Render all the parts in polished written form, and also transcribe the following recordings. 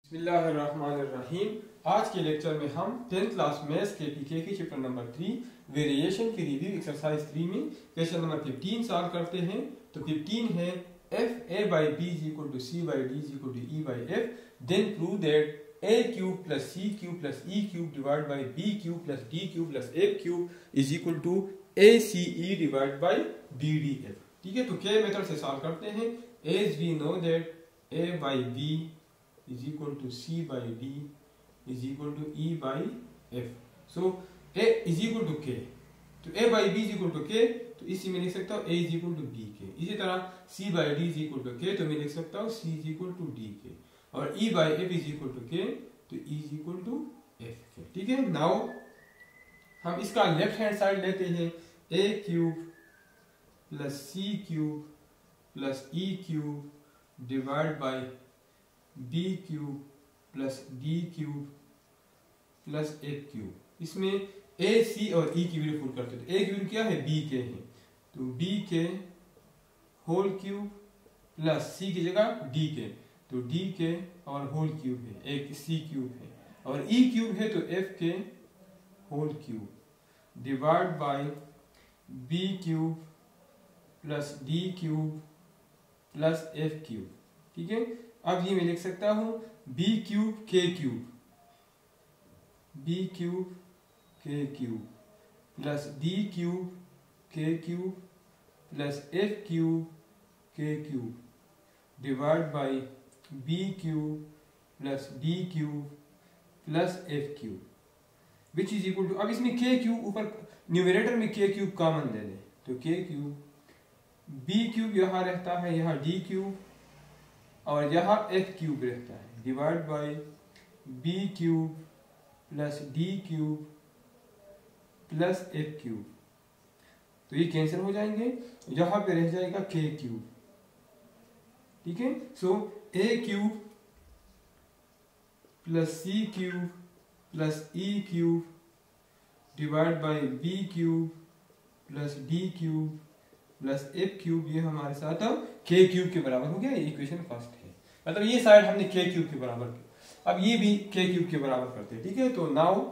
बिस्मिल्लाहिर्रहमानिर्रहीम। आज के लेक्चर में हम 10th क्लास मैथ्स के पीके की चैप्टर नंबर 3 वेरिएशन की रिव्यू एक्सरसाइज 3 में क्वेश्चन नंबर 15 सॉल्व करते हैं। तो 15 है if A by B is equal to C by D is equal to E by F, then prove that A cube plus C cube plus E cube divide by B cube plus D cube plus F cube is equal to A C E divide by B D F. ठीक है, तो K method से solve करते हैं। As we know that A by B is equal to c by d is equal to e by f. So a is equal to k, तो a by b is equal to k, तो इसी में लिख सकता हूँ a is equal to d k। इसी तरह c by d is equal to k, तो मैं लिख सकता हूँ c is equal to d k, और e by f is equal to k, तो e is equal to f k। ठीक है, नाउ हम इसका लेफ्ट हैंड साइड लेते हैं। a cube plus c cube plus e cube divide by B cube plus D cube plus F cube. इसमें A सी और ई की वैल्यू पुट करते हैं। तो ए की वैल्यू क्या है, बी के है, तो बी के होल क्यूब प्लस सी की जगह डी के, तो डी के और होल क्यूब है, एक सी क्यूब है, और ई क्यूब है तो F K whole cube divide by B cube plus D cube plus F cube. ठीक है, अब ये मैं लिख सकता हूं B cube K cube, B cube K cube plus D cube K cube plus F cube K cube divide by B cube plus D cube plus F cube which is equal to, अब इसमें के cube ऊपर numerator में के cube common ले लें, तो के क्यूब बी क्यूब यहां रहता है, यहां डी क्यूब और यहाँ एफ क्यूब रहता है, divide by B cube plus D cube plus F cube, तो ये कैंसिल हो जाएंगे, यहाँ पे रह जाएगा के क्यूब। ठीक है, so A cube plus C cube plus E cube divide by B cube plus D cube plus F cube, ये हमारे साथ के क्यूब के बराबर हो गया। ये इक्वेशन फर्स्ट है, मतलब ये साइड हमने के क्यूब के बराबर किया, अब ये भी के क्यूब के बराबर करते हैं। ठीक है, तो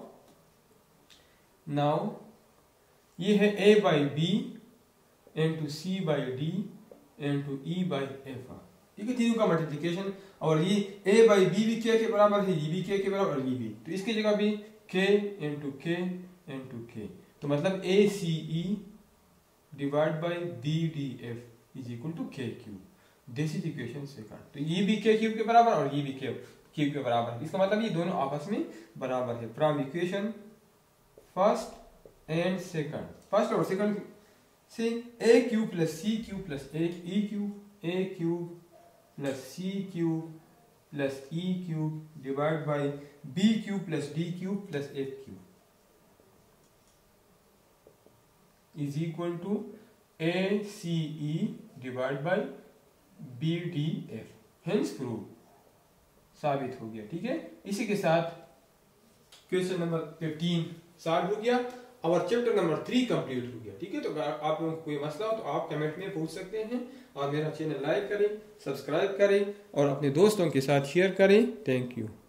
नाउ ये है a by B into C by D into E by F. ठीक है, तीनों का मल्टीप्लीकेशन, और ये a बाई बी भी के बराबर है, ये भी के बराबर, और ये भी, तो इसकी जगह भी k इंटू के, तो मतलब A C E divide by B D F is equal to K cube. This is equation second, तो ये भी के क्यूब के बराबर और ये भी के क्यूब के बराबर, इसका मतलब ये दोनों आपस में बराबर है। From equation first and second, first और सेकंड से A cube plus C cube plus E cube, A cube plus C cube plus E cube divide by B cube plus D cube plus F cube is equal to A C E divide by B D F, hence prove, साबित हो गया। ठीक है, इसी के साथ question number 15 solve हो गया और चैप्टर नंबर 3 कंप्लीट हो गया। ठीक है, तो अगर आप लोगों को कोई मसला हो तो आप कमेंट में पूछ सकते हैं, और मेरा चैनल लाइक करें, सब्सक्राइब करें और अपने दोस्तों के साथ शेयर करें। Thank you.